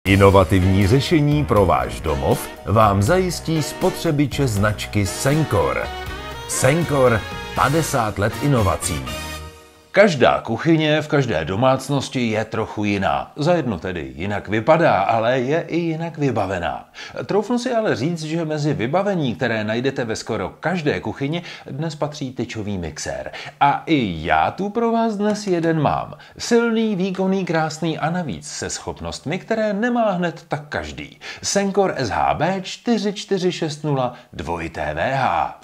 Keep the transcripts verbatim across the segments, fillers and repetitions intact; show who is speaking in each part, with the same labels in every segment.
Speaker 1: Inovativní řešení pro váš domov vám zajistí spotřebiče značky Senkor. Senkor padesát let inovací. Každá kuchyně v každé domácnosti je trochu jiná. Zajedno tedy jinak vypadá, ale je i jinak vybavená. Troufnu si ale říct, že mezi vybavení, které najdete ve skoro každé kuchyni, dnes patří tyčový mixér. A i já tu pro vás dnes jeden mám. Silný, výkonný, krásný a navíc se schopnostmi, které nemá hned tak každý. Senkor S H B čtyři čtyři šest nula dva T V H.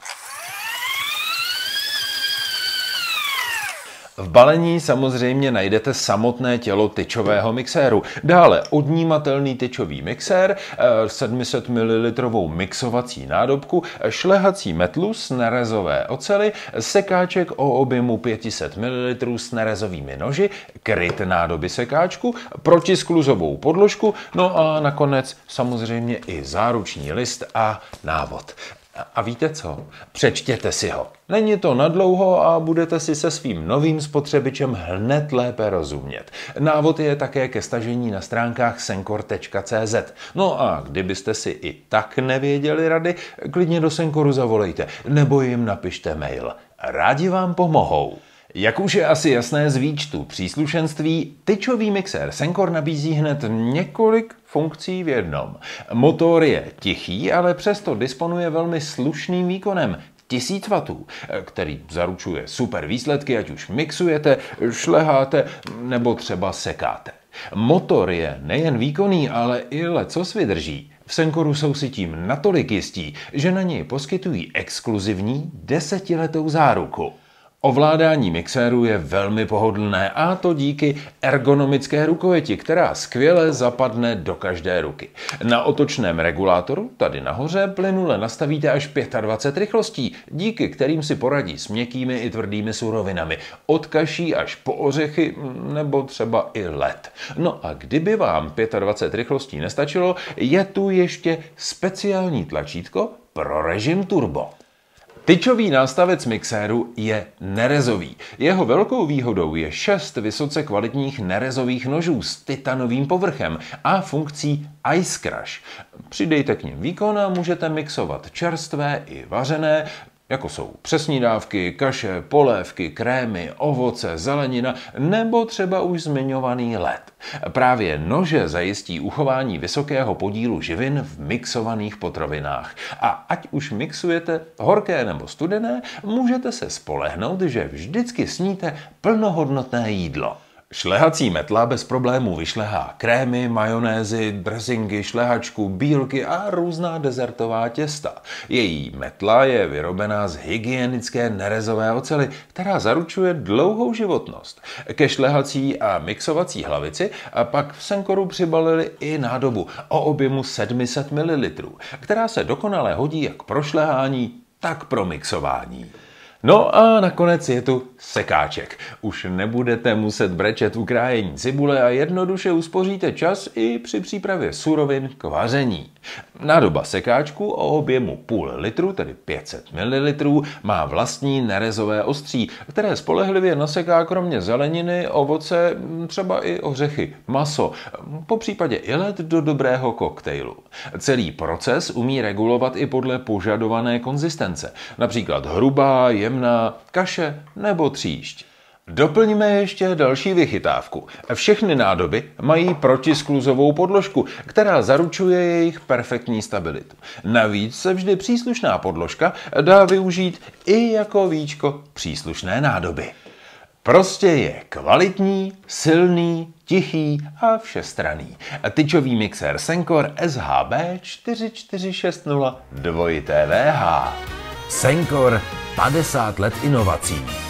Speaker 1: V balení samozřejmě najdete samotné tělo tyčového mixéru, dále odnímatelný tyčový mixér, sedm set mililitrů mixovací nádobku, šlehací metlu s nerezové ocely, sekáček o objemu pět set mililitrů s nerezovými noži, kryt nádoby sekáčku, protiskluzovou podložku, no a nakonec samozřejmě i záruční list a návod. A víte co? Přečtěte si ho. Není to nadlouho a budete si se svým novým spotřebičem hned lépe rozumět. Návod je také ke stažení na stránkách senkor tečka cé zet. No a kdybyste si i tak nevěděli rady, klidně do Senkoru zavolejte nebo jim napište mail. Rádi vám pomohou. Jak už je asi jasné z výčtu příslušenství, tyčový mixér Senkor nabízí hned několik funkcí v jednom. Motor je tichý, ale přesto disponuje velmi slušným výkonem tisíc wattů, který zaručuje super výsledky, ať už mixujete, šleháte nebo třeba sekáte. Motor je nejen výkonný, ale i lecos vydrží. V Senkoru jsou si tím natolik jistí, že na něj poskytují exkluzivní desetiletou záruku. Ovládání mixéru je velmi pohodlné a to díky ergonomické rukověti, která skvěle zapadne do každé ruky. Na otočném regulátoru, tady nahoře, plynule nastavíte až dvacet pět rychlostí, díky kterým si poradí s měkkými i tvrdými surovinami, od kaší až po ořechy nebo třeba i led. No a kdyby vám dvacet pět rychlostí nestačilo, je tu ještě speciální tlačítko pro režim turbo. Tyčový nástavec mixéru je nerezový. Jeho velkou výhodou je šest vysoce kvalitních nerezových nožů s titanovým povrchem a funkcí Ice Crush. Přidejte k nim výkon a můžete mixovat čerstvé i vařené, jako jsou přesnídávky, kaše, polévky, krémy, ovoce, zelenina nebo třeba už zmiňovaný led. Právě nože zajistí uchování vysokého podílu živin v mixovaných potravinách. A ať už mixujete horké nebo studené, můžete se spolehnout, že vždycky sníte plnohodnotné jídlo. Šlehací metla bez problémů vyšlehá krémy, majonézy, dressingy, šlehačku, bílky a různá dezertová těsta. Její metla je vyrobená z hygienické nerezové ocely, která zaručuje dlouhou životnost. Ke šlehací a mixovací hlavici a pak v Senkoru přibalili i nádobu o objemu sedm set mililitrů, která se dokonale hodí jak pro šlehání, tak pro mixování. No a nakonec je tu sekáček. Už nebudete muset brečet u krájení cibule a jednoduše uspoříte čas i při přípravě surovin k vaření. Nádoba sekáčku o objemu půl litru, tedy pět set mililitrů, má vlastní nerezové ostří, které spolehlivě naseká kromě zeleniny, ovoce, třeba i ořechy, maso, popřípadě i led do dobrého koktejlu. Celý proces umí regulovat i podle požadované konzistence, například hrubá, jemná, kaše nebo tříšť. Doplňme ještě další vychytávku. Všechny nádoby mají protiskluzovou podložku, která zaručuje jejich perfektní stabilitu. Navíc se vždy příslušná podložka dá využít i jako víčko příslušné nádoby. Prostě je kvalitní, silný, tichý a všestranný. Tyčový mixér Senkor S H B čtyři čtyři šest nula dva T V H. Senkor padesát let inovací.